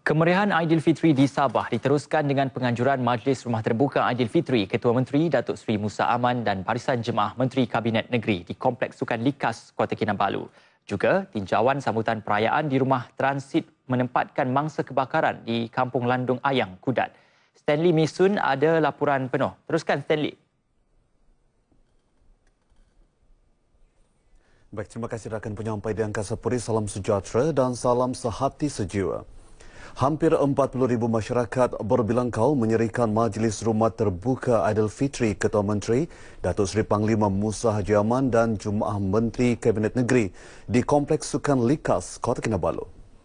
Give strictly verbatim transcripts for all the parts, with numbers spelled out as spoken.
Kemeriahan Aidilfitri di Sabah diteruskan dengan penganjuran Majlis Rumah Terbuka Aidilfitri Ketua Menteri Datuk Seri Musa Aman dan Barisan Jemaah Menteri Kabinet Negeri di Kompleks Sukan Likas, Kota Kinabalu. Juga tinjauan sambutan perayaan di rumah transit menempatkan mangsa kebakaran di Kampung Landung Ayang, Kudat. Stanley Misun ada laporan penuh. Teruskan Stanley. Baik, terima kasih rakan penyampai di Angkasa Puri. Salam sejahtera dan salam sehati sejiwa. Hampir empat puluh ribu masyarakat berbilang kaum menyerikan Majlis Rumah Terbuka Aidilfitri Ketua Menteri Datuk Seri Panglima Musa Haji Aman dan Jemaah Menteri Kabinet Negeri di Kompleks Sukan Likas, Kota Kinabalu.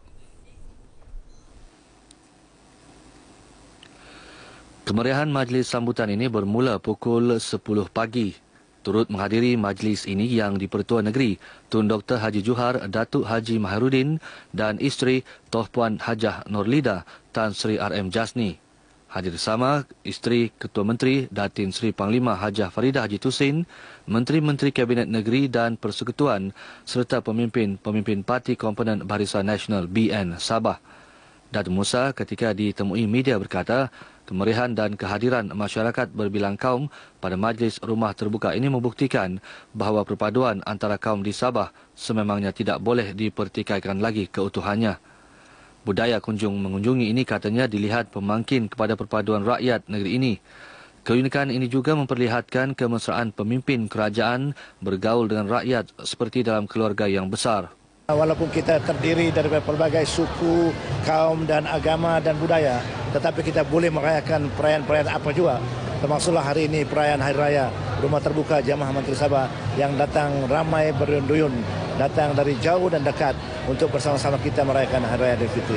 Kemeriahan majlis sambutan ini bermula pukul sepuluh pagi. Turut menghadiri majlis ini yang di-Pertua Negeri Tun Doktor Haji Johar Datuk Haji Mahiruddin dan isteri Toh Puan Hajah Nurlida Tan Sri R M Jasni. Hadir bersama isteri Ketua Menteri Datin Sri Panglima Hajah Faridah Haji Tusin, Menteri-Menteri Kabinet Negeri dan Persekutuan serta pemimpin-pemimpin Parti Komponen Barisan Nasional B N Sabah. Datuk Musa ketika ditemui media berkata, kemeriahan dan kehadiran masyarakat berbilang kaum pada Majlis Rumah Terbuka ini membuktikan bahawa perpaduan antara kaum di Sabah sememangnya tidak boleh dipertikaikan lagi keutuhannya. Budaya kunjung mengunjungi ini katanya dilihat pemangkin kepada perpaduan rakyat negeri ini. Keunikan ini juga memperlihatkan kemesraan pemimpin kerajaan bergaul dengan rakyat seperti dalam keluarga yang besar. Walaupun kita terdiri dari pelbagai suku, kaum dan agama dan budaya, tetapi kita boleh merayakan perayaan-perayaan apa juga. Termasuklah hari ini perayaan Hari Raya Rumah Terbuka Jemaah Menteri Sabah yang datang ramai berduyun, datang dari jauh dan dekat untuk bersama-sama kita merayakan Hari Raya Aidilfitri.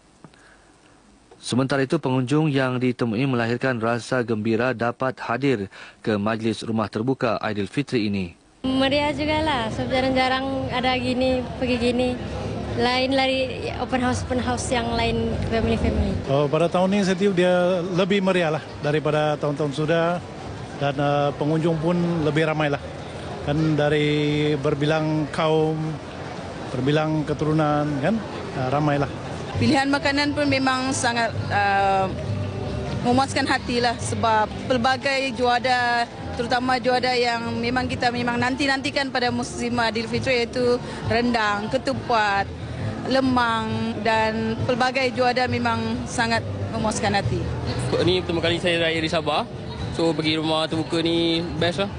Sementara itu, pengunjung yang ditemui melahirkan rasa gembira dapat hadir ke Majlis Rumah Terbuka Aidilfitri ini. Meriah juga lah, sebab jarang-jarang ada gini, pergi gini. Lain dari open house open house yang lain family-family. Oh, pada tahun ini saya tiup dia lebih meriah lah daripada tahun-tahun sudah. Dan uh, pengunjung pun lebih ramai lah. Kan dari berbilang kaum, berbilang keturunan, kan uh, ramai lah. Pilihan makanan pun memang sangat uh, memuaskan hati lah. Sebab pelbagai juada, terutama juada yang memang kita memang nanti-nantikan pada musim Aidilfitri, iaitu rendang, ketupat, lemang dan pelbagai juada memang sangat memuaskan hati. Ini pertama kali saya raya di Sabah. So pergi rumah terbuka ni best lah.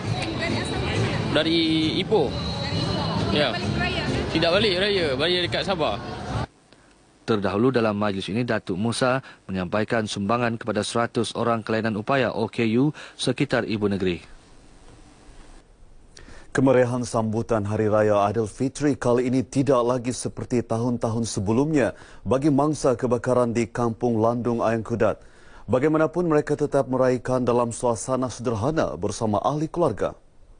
Dari Ipoh. Ya. Tidak balik raya, balik dekat Sabah. Terdahulu dalam majlis ini, Datuk Musa menyampaikan sumbangan kepada seratus orang kelainan upaya O K U sekitar ibu negeri. Kemeriahan sambutan Hari Raya Aidilfitri kali ini tidak lagi seperti tahun-tahun sebelumnya bagi mangsa kebakaran di Kampung Landung Ayang, Kudat. Bagaimanapun mereka tetap meraihkan dalam suasana sederhana bersama ahli keluarga.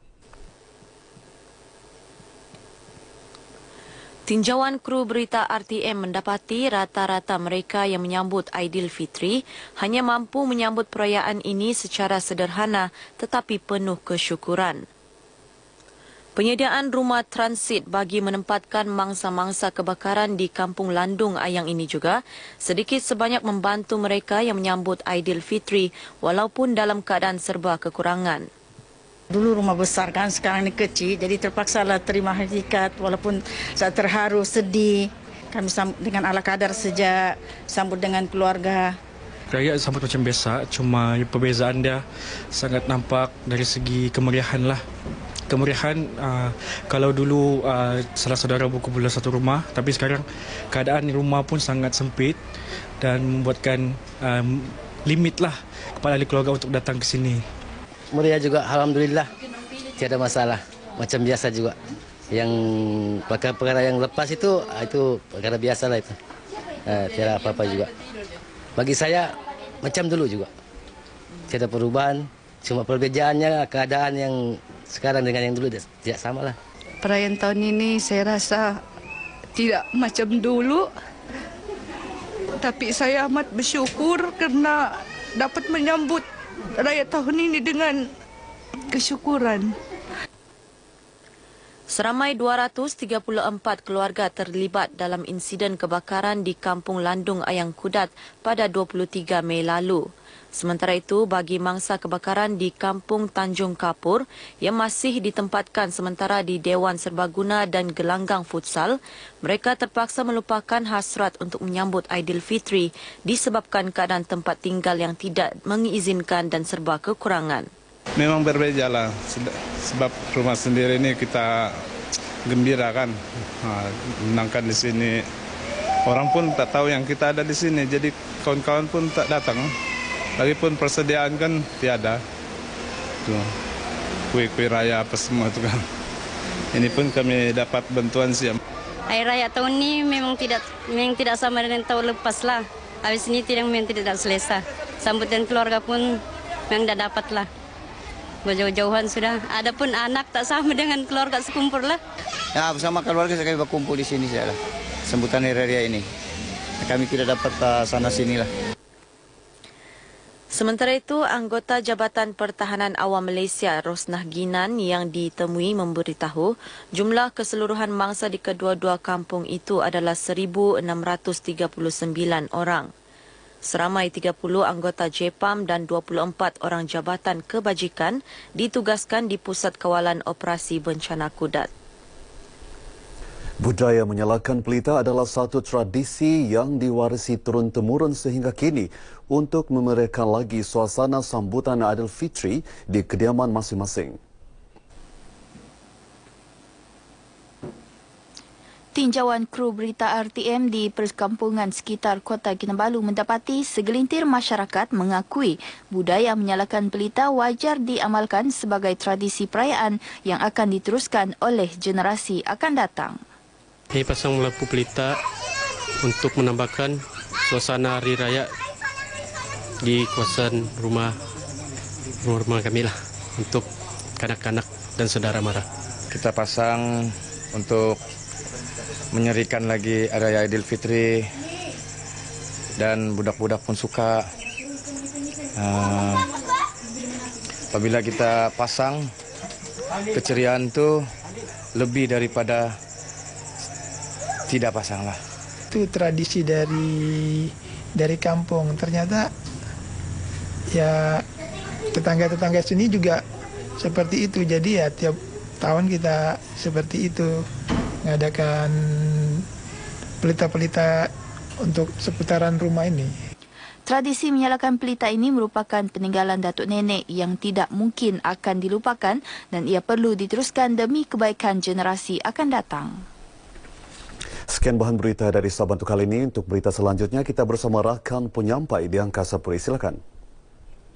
Tinjauan kru berita R T M mendapati rata-rata mereka yang menyambut Aidilfitri hanya mampu menyambut perayaan ini secara sederhana tetapi penuh kesyukuran. Penyediaan rumah transit bagi menempatkan mangsa-mangsa kebakaran di Kampung Landung Ayang ini juga sedikit sebanyak membantu mereka yang menyambut Aidilfitri walaupun dalam keadaan serba kekurangan. Dulu rumah besar kan, sekarang ni kecil, jadi terpaksalah terima hakikat walaupun saya terharu, sedih. Kami sambut dengan ala kadar sejak sambut dengan keluarga. Raya sambut macam biasa, cuma perbezaan dia sangat nampak dari segi kemeriahan lah. Kemeriahan, uh, kalau dulu uh, salah saudara berkumpul dalam satu rumah, tapi sekarang keadaan rumah pun sangat sempit dan membuatkan um, limit lah kepada ahli keluarga untuk datang ke sini. Meriah juga, alhamdulillah. Tiada masalah. Macam biasa juga. Yang perkara-perkara yang lepas itu, itu perkara biasa lah itu. Uh, tiada apa-apa juga. Bagi saya, macam dulu juga. Tiada perubahan. Cuma perbezaannya keadaan yang sekarang dengan yang dulu tidak sama lah. Perayaan tahun ini saya rasa tidak macam dulu. Tapi saya amat bersyukur kerana dapat menyambut raya tahun ini dengan kesyukuran. Seramai dua ratus tiga puluh empat keluarga terlibat dalam insiden kebakaran di Kampung Landung Ayang Kudat pada dua puluh tiga Mei lalu. Sementara itu, bagi mangsa kebakaran di Kampung Tanjung Kapur yang masih ditempatkan sementara di Dewan Serbaguna dan Gelanggang Futsal, mereka terpaksa melupakan hasrat untuk menyambut Aidilfitri disebabkan keadaan tempat tinggal yang tidak mengizinkan dan serba kekurangan. Memang berbeza lah, sebab rumah sendiri ini kita gembira kan, menangkan di sini. Orang pun tak tahu yang kita ada di sini, jadi kawan-kawan pun tak datang. Lagipun persediaan kan tiada, kue-kue raya apa semua itu kan. Ini pun kami dapat bantuan siap. Hari raya tahun ini memang tidak memang tidak sama dengan tahun lepas lah. Habis ini tidak memang tidak selesai. Sambutan keluarga pun memang tidak dapat lah. Berjauh-jauhan sudah. Adapun anak tak sama dengan keluarga sekumpul lah. Ya, bersama keluarga kami berkumpul di sini saja lah. Sambutan hari raya ini. Kami tidak dapat uh, sana sini lah. Sementara itu, anggota Jabatan Pertahanan Awam Malaysia Rosnah Ginan yang ditemui memberitahu jumlah keseluruhan mangsa di kedua-dua kampung itu adalah seribu enam ratus tiga puluh sembilan orang. Seramai tiga puluh anggota J P A M dan dua puluh empat orang Jabatan Kebajikan ditugaskan di Pusat Kawalan Operasi Bencana Kudat. Budaya menyalakan pelita adalah satu tradisi yang diwarisi turun-temurun sehingga kini untuk memeriahkan lagi suasana sambutan Aidilfitri di kediaman masing-masing. Tinjauan kru berita R T M di perkampungan sekitar Kota Kinabalu mendapati segelintir masyarakat mengakui budaya menyalakan pelita wajar diamalkan sebagai tradisi perayaan yang akan diteruskan oleh generasi akan datang. Kami pasang lampu pelita untuk menambahkan suasana hari raya di kawasan rumah rumah kami lah untuk kanak-kanak dan saudara mara. Kita pasang untuk menyerikan lagi hari raya Aidilfitri dan budak-budak pun suka. Uh, apabila kita pasang, keceriaan itu lebih daripada tidak pasang lah. Itu tradisi dari dari kampung. Ternyata ya tetangga-tetangga sini juga seperti itu. Jadi ya tiap tahun kita seperti itu mengadakan pelita-pelita untuk seputaran rumah ini. Tradisi menyalakan pelita ini merupakan peninggalan datuk nenek yang tidak mungkin akan dilupakan dan ia perlu diteruskan demi kebaikan generasi akan datang. Sekian bahan berita dari Sabah untuk kali ini. Untuk berita selanjutnya kita bersama rakan penyampai di Angkasa Puri. Silakan.